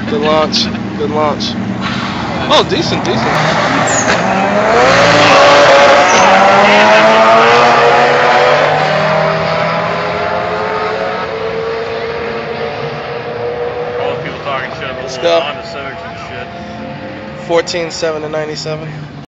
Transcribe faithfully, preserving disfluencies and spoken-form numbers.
Good launch. Good launch. Oh, decent, decent. All the people talking shit about Let's little go. Honda Civics and shit. fourteen seven to ninety-seven.